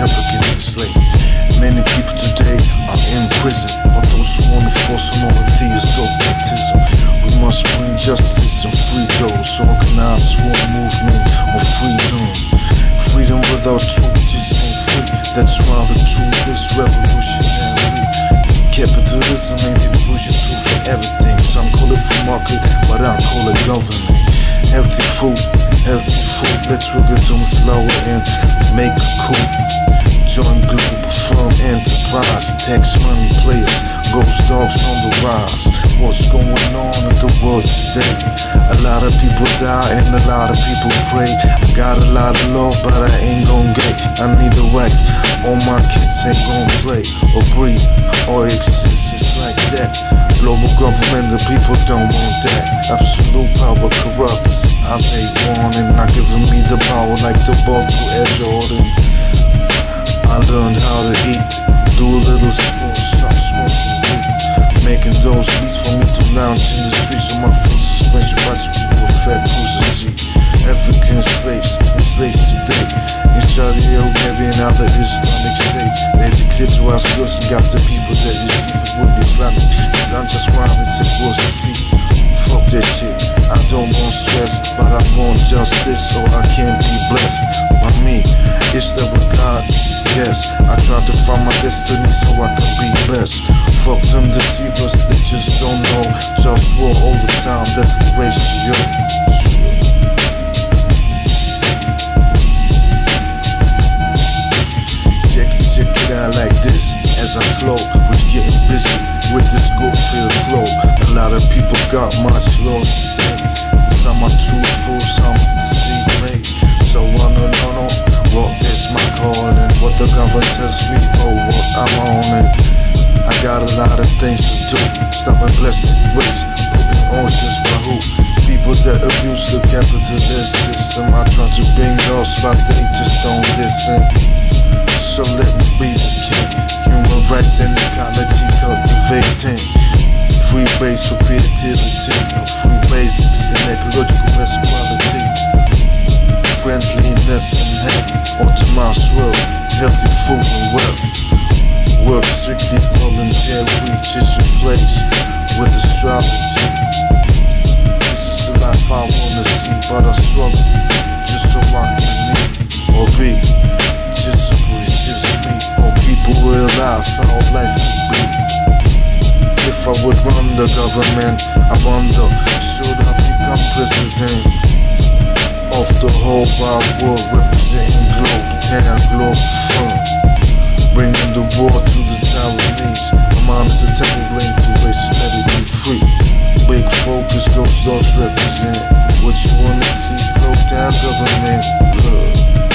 against the slave. Many people today are in prison, but those who want to force on all of these dogmatism. We must bring justice and free those, organize one movement of freedom. Freedom without truth just ain't free. That's why the truth is revolutionary. Capitalism ain't the pushing truth for everything. Some call it free market, but I call it governing. Healthy food, let's work it on slower and make it cool. Join Globalfirm enterprise, tax money players, GhostDogz on the rise. What's going on in the world today? A lot of people die and a lot of people pray. I got a lot of love, but I ain't gon' get. I need a wife, all my kids ain't gon' play or breathe or exist just like that. Global government, the people don't want that. Absolute power corrupts. I they want it, not giving me the power like the ball to Air Jordan. I learned how to eat, do a little sport, stop smoking weed. Making those beats for me to lounge in the streets on my full suspension bicycle with fat cruiser seat. African slaves, enslaved today in Saudi Arabia and other Islamic states. They declare to us girls and got the people that receive it with Islamic. Cause I'm just rhyming, supposed to see. Fuck that shit, I don't want stress, but I want justice so I can be blessed. By me, is there a God? Yes, I try to find my destiny so I can be best. Fuck them deceivers, they just don't know. JustWar all the time, that's the ratio. Check it out like this, as I flow, which getting busy with this good feel flow. A lot of people got much law to say. Some are truthful, some deceive. So I don't know what is my calling, what the government tells me, or what I'm on it. I got a lot of things to do. Stop my blessed ways, putting oceans for who? People that abuse the capitalist system. I try to bring those, but they just don't listen. So let me be the king. Human rights and ecology cultivating. Free base for creativity, and free basics in ecological best quality. Friendliness and health, optimized world, healthy food and wealth. Work strictly voluntary, reaches your place with astrology. This is the life I wanna see, but I struggle just so I can live or be. Just so it's just me, or people realize how life can be. If I would run the government, I wonder, should I become president of the whole wide world, representing Globetown, Globalfirm, bringing the war to the Taiwanese. My mind is a temple link to race, let it be free. Big focus, GhostDogz represent what you wanna see. Globetown government, blood.